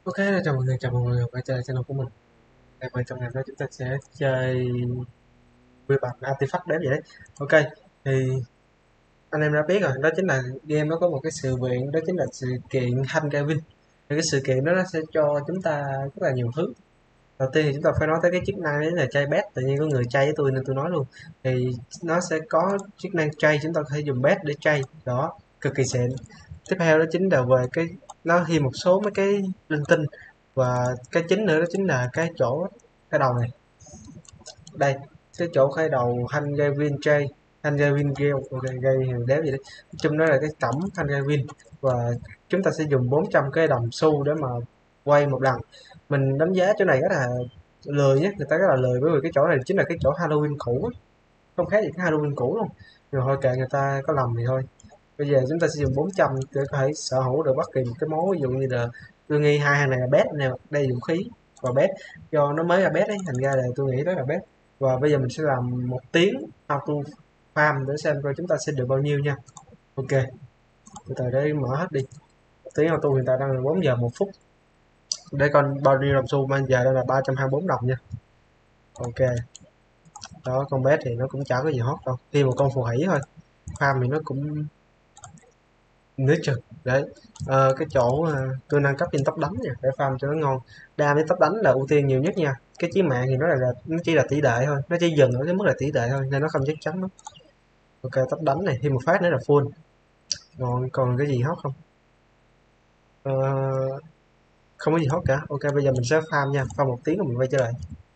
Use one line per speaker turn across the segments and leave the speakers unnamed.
Ok, chào mọi người quay trở lại channel của mình. Ngày mai trong ngày đó chúng ta sẽ chơi với bạn Artifact đến vậy đấy. Ok, thì anh em đã biết rồi, đó chính là game nó có một cái sự kiện, đó chính là sự kiện Thanh Gavin. Thì cái sự kiện đó nó sẽ cho chúng ta rất là nhiều thứ. Đầu tiên thì chúng ta phải nói tới cái chức năng đấy là chơi bet, tự nhiên có người chơi với tôi nên tôi nói luôn. Thì nó sẽ có chức năng chơi, chúng ta có thể dùng bet để chơi, đó, cực kỳ xịn. Tiếp theo đó chính là về cái nó thêm một số mấy cái linh tinh, và cái chính nữa đó chính là cái chỗ cái đầu này đây, cái chỗ khai đầu thanh Gavin J, thanh Gavin Gale, ok gây đéo gì đấy, nói chung đó là cái cổng thanh Gavin. Và chúng ta sẽ dùng 400 cái đồng xu để mà quay một lần. Mình đánh giá chỗ này rất là lười nhé, người ta rất là lười, bởi vì cái chỗ này chính là cái chỗ Halloween cũ á, không khác gì cái Halloween cũ luôn. Nhưng mà thôi kệ người ta có lầm thì thôi. Bây giờ chúng ta sử dụng 400 để có thể sở hữu được bất kỳ một cái món, ví dụ như là tôi nghĩ hai hàng này là bét nè, đây là vũ khí và bét, do nó mới là bét ấy thành ra là tôi nghĩ đó là bét. Và bây giờ mình sẽ làm một tiếng auto farm để xem coi chúng ta sẽ được bao nhiêu nha. Ok, từ từ để mở hết đi. Một tiếng auto hiện tại đang là 4 giờ 1 phút, để coi bao nhiêu đồng xu, bây giờ đây là 324 đồng nha. Ok, đó, con bét thì nó cũng chả có gì hot đâu, thêm một con phù thủy thôi, farm thì nó cũng nước chừng đấy. Cái chỗ tôi nâng cấp trên tốc đánh nha để farm cho nó ngon. Đam với tốc đánh là ưu tiên nhiều nhất nha, cái chí mạng thì nó chỉ là tỷ lệ thôi, nó chỉ dừng ở cái mức là tỷ lệ thôi nên nó không chắc chắn lắm. Ok, tốc đánh này thêm một phát nữa là full ngon. Còn cái gì hot không? Ờ, không có gì hot cả. Ok, bây giờ mình sẽ farm nha, farm một tiếng rồi mình quay trở lại.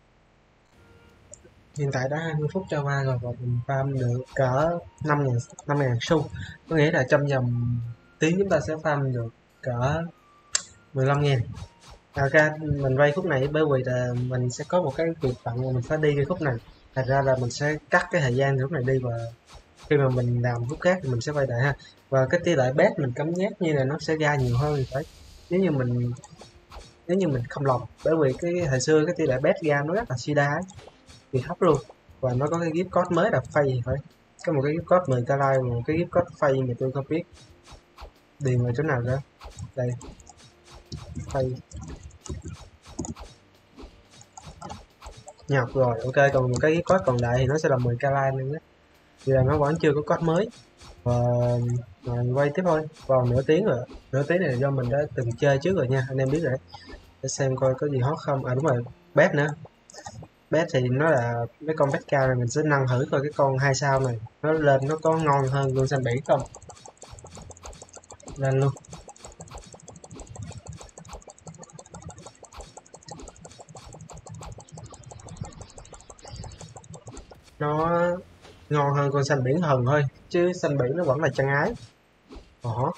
Hiện tại đã 20 phút trôi qua rồi và mình farm được cỡ 5.000 xu, có nghĩa là trong vòng tiếng chúng ta sẽ farm được cỡ 15.000. Ok, mình vay khúc này bởi vì là mình sẽ có một cái việc bận mà mình phải đi cái khúc này. Thật ra là mình sẽ cắt cái thời gian khúc này đi, và khi mà mình làm khúc khác thì mình sẽ quay lại ha. Và cái tỷ lệ bet mình cắm nhắc như này nó sẽ ra nhiều hơn thì phải. Nếu như mình nếu như mình không lầm, bởi vì cái hồi xưa cái tỷ lệ bet ra nó rất là suy đa ấy, thì thấp luôn. Và nó có cái gift code mới là phay thì phải. Có một cái gift code 10k like, một cái gift code phay mà tôi không biết điền vào chỗ nào nữa. Đây, phay nhập rồi. Ok, còn một cái code còn lại thì nó sẽ là 10k like nữa. Thì là nó vẫn chưa có code mới. Và mình quay tiếp thôi, vào nửa tiếng rồi. Nửa tiếng này là do mình đã từng chơi trước rồi nha, anh em biết rồi đấy. Để xem coi có gì hot không. À đúng rồi, bet nữa. Bet thì nó là mấy con bet cao này, mình sẽ nâng thử coi cái con 2 sao này nó lên nó có ngon hơn con xanh biển không. Lên luôn. Nó ngon hơn con xanh biển hần thôi, chứ xanh biển nó vẫn là chân ái. Ủa,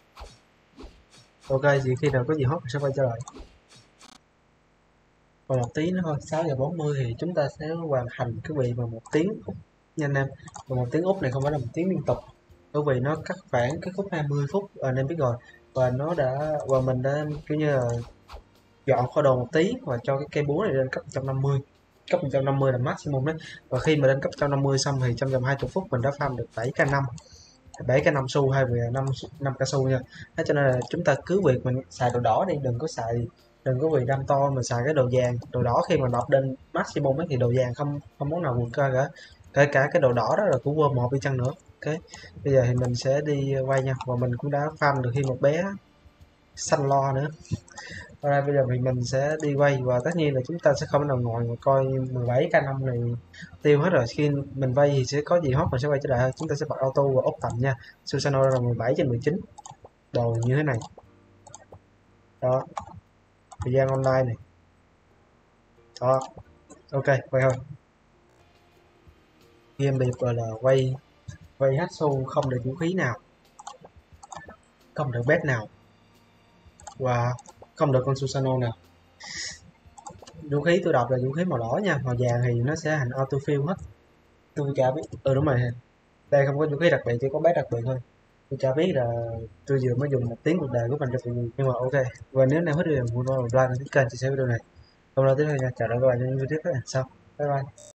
ok, thì khi nào có gì hot mình sẽ quay trở lại. Còn một tí nữa thôi, 6:40 thì chúng ta sẽ hoàn thành cái vị mà một tiếng úp nha anh em. Và một tiếng úp này không phải là một tiếng liên tục, bởi vì nó cắt khoảng cái khúc 20 phút anh em biết rồi. Và mình đã kiểu như là dọn kho đồ một tí và cho cái cây búa này lên cấp 150. Cấp 150 là maximum đấy. Và khi mà lên cấp 150 xong thì trong vòng 20 phút mình đã farm được 7k5, 7k5 xu hay là 5k xu nha. Thế cho nên là chúng ta cứ việc mình xài đồ đỏ đi, đừng có vì đam to mà xài cái đồ vàng. Đồ đỏ khi mà nộp lên maximum ấy thì đồ vàng không không món nào vượt qua cả, kể cả cái đồ đỏ đó là của World 1 đi chăng nữa. Ok, bây giờ thì mình sẽ đi quay nha, và mình cũng đã farm được thêm một bé xanh lo nữa. Rồi bây giờ mình sẽ đi quay, và tất nhiên là chúng ta sẽ không nào ngồi mà coi 17k5 này tiêu hết rồi. Khi mình vay thì sẽ có gì hot mình sẽ quay trở lại. Chúng ta sẽ bật auto và ốp tầm nha. Susano là 17/19, đồ như thế này đó, thời gian online này đó. Ok, quay thôi. Game biệt gọi là quay quay hết xu, không được vũ khí nào, không được bet nào, và không được con Susano nào. Vũ khí tôi đọc là vũ khí màu đỏ nha, màu vàng thì nó sẽ thành auto fill hết. Tôi chả biết, đúng rồi, đây không có vũ khí đặc biệt, chỉ có bet đặc biệt thôi. Tôi chả biết là tôi vừa mới dùng một tiếng cuộc đời của mình cho việc gì, nhưng mà ok. Và nếu nào hết video mình like, đăng ký kênh, chia sẻ video này. Hôm nay tới đây nha, chào các bạn trong những video tiếp theo sau. Bye bye.